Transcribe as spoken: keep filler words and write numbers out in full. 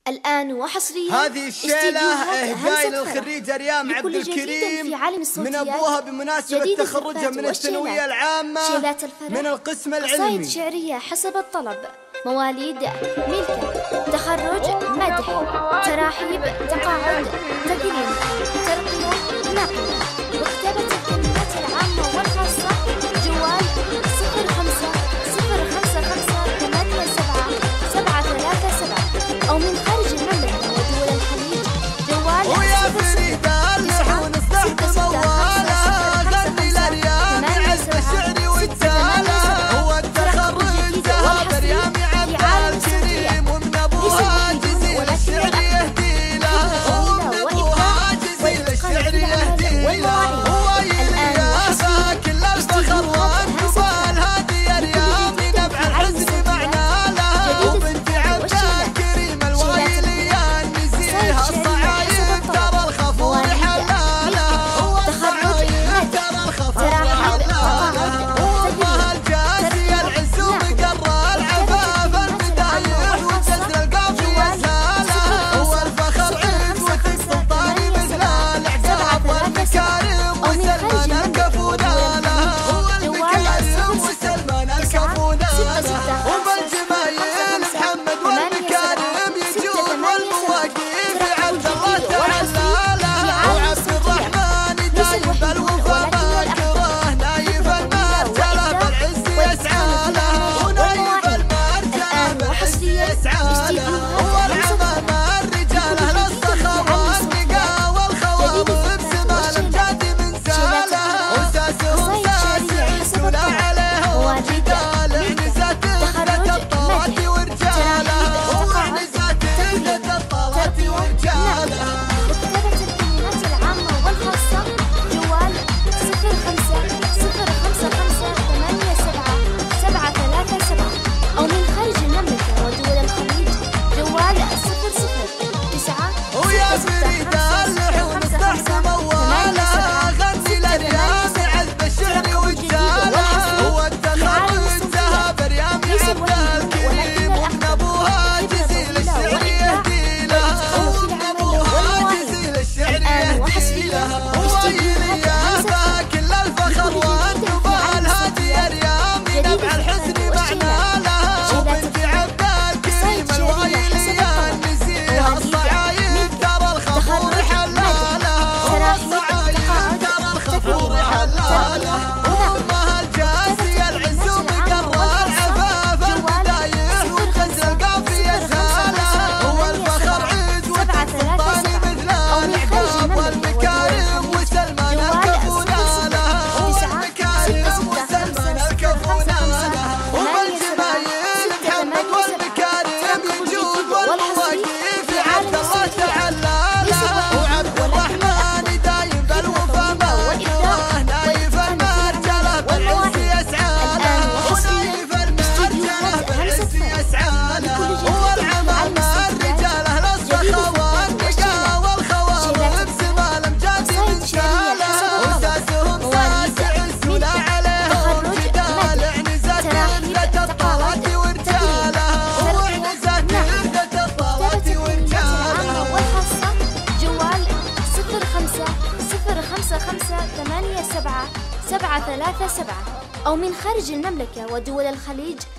الآن وحصريا هذه الشيلة إهداء للخريجة ريام عبد الكريم من أبوها بمناسبة تخرجها من الثانوية العامة من القسم العلمي. قصائد شعرية حسب الطلب، مواليد ملكة، تخرج مدح، تراحيب تقاعد تكريم، ترقية نقل، وكتابة الكلمات العامة والخاصة. جوال صفر خمسة صفر خمسة خمسة ثمانية سبعة سبعة ثلاثة سبعة أو من خارج المملكة ودول الخليج. جوال ويا فريدة اللحون الصحب موالة غني لريام عزب الشعر والتالة. هو التخرج ذهب ريام عبد الكريم ومن أبوها جزيل الشعر يهدي له، ومن أبوها جزيل الشعر يهدي له. هو يليها كل الفخر والجمال هذه ريام نبع الحزن معنا له. وبنت عبد الكريم الوايلية النزيهة الصعايب ترى الخفور حلاله. هو الصعايب ترى الخفور حلاله. وامها الجاسية العز ومقر العفاف المدايح وجزر القافية ساله. هو الفخر عيد وتسلطاني مثل الاعجاب والمكارم وسلمان الكفونا له. هو المكارم وسلمان الكفونا له. وبالجمايل محمد والمكارم يجود والمواقيف عبد الله تعالى له. وعبد الرحمن دايب الوفا باكره نايف المرجله بالعز يسعى له. ونايف المرجله بالعز يسعى له. والعظام الرجال اهل الصخب والنقا والخواب بسما الامجاد من ساله. وساسهم ساس ولا عليه وجدال عنزات اهدت الطلات ورجاله. وعنزات اهدت الطلات ورجاله. وكتابة الكلمات العامة والخاصة. جوال صفر خمسة صفر خمسة خمسة ثمانية سبعة سبعة ثلاثة سبعة أو من خارج المملكة ودول الخليج. جوال صفر صفر تسعة ويا فريدة اللحون الصحب موالة غني لريام عذب الشعر والجالة. هو التخرج ذهب ريام عبد الكريم ومن أبوها جزيل الشعر يهدي له. ومن أبوها جزيل الشعر يهدي له. ويليها كل الفخر والجمال هذه ريام نبع الحزن معنا له. وبنت عبد الكريم الوايلية النزيهة الصعايب ترى الخفور حلاله. الصعايب ترى الخفور حلاله. وامها الجاسية العز ومقر العفاف المدايح وجزر القافية ساله. هو الفخر عيد وتسلطاني مثل الاعجاب والمكارم وسلمان الكفونا له. والمكارم وسلمان الكفونا له. وبالجمايل محمد والمكارم يجود والمواقيف عبد الله تعالى له. وعبد الرحمن دايم بالوفا باكره نايف المرجله بالعز يسعى له. ونايف المرجله بالعز يسعى له. والعمام الرجال اهل الصخا والنقا والخواب بسما الامجاد من ساله. وساسهم ساس عز ولا عليهم جدال عنزات اهدت الطلات ورجاله. وعنزات اهدت الطلات ورجاله. والخاصة. جوال صفر خمسة صفر خمسة خمسة ثمانية سبعة سبعة ثلاثة سبعة أو من خارج المملكة ودول الخليج.